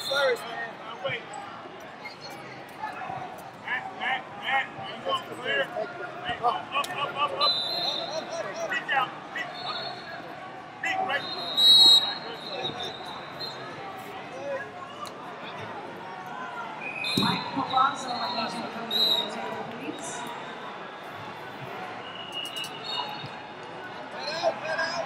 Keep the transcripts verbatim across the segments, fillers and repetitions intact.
first, man. Now wait. Matt, Matt, Matt, you want clear? Hey, up, up, up, up, up. Peek out, peek up. Peek right. Mike Palazzo, I need you to come to the table, please. Get out, get out.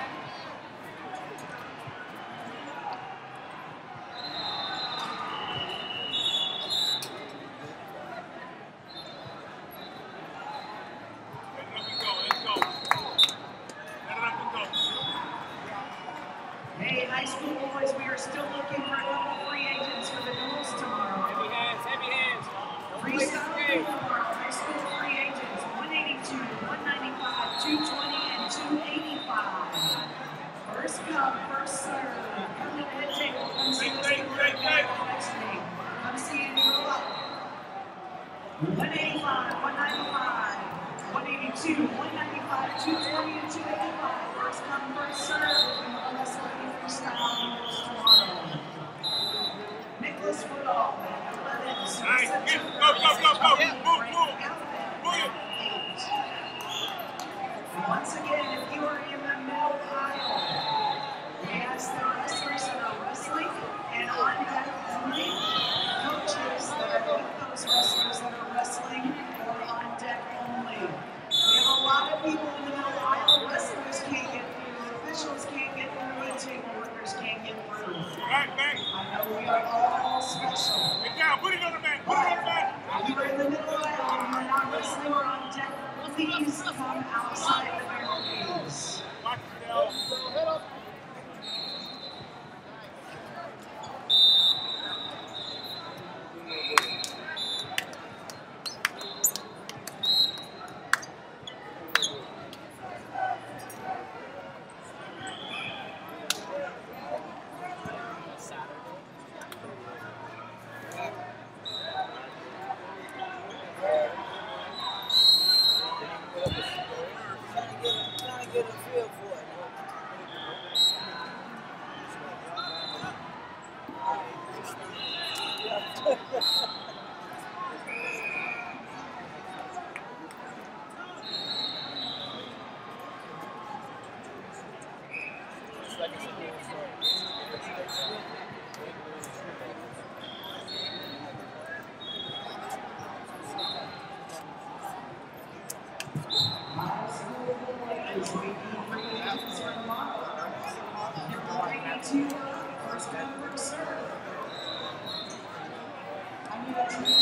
Hey, high school boys, we are still looking for a couple free agents for the duels tomorrow. Heavy hands, heavy hands. Freestyle duel tomorrow, high school free agents, one eighty-two, one ninety-five, two twenty, and two eighty-five. First come, first serve. Come to the head table. Come see us in the next name. Come see and grow up. one eighty-five, one ninety-five, one eighty-two, one ninety-five, two twenty, and two eighty-five. First come, first serve. Freestyle duels tomorrow. Nicholas Woodall, eleven. Nice. Go, go, go, go. Move, move. Move. Once again, if you are in the middle aisle, we ask the wrestlers that are wrestling and on deck only, coaches that are with those wrestlers that are wrestling or on deck only. We have a lot of people in the middle aisle. Wrestlers can't get through, the officials can't get through, and table workers can't get through. Right, man. I know we are all special. Get down. Put it on the mat. Put it on the mat. If you are in the middle aisle and you're not wrestling or on deck, please come outside the barricades. Watch yourself. Head up. Trying to get a feel for it. First come, first serve. I need a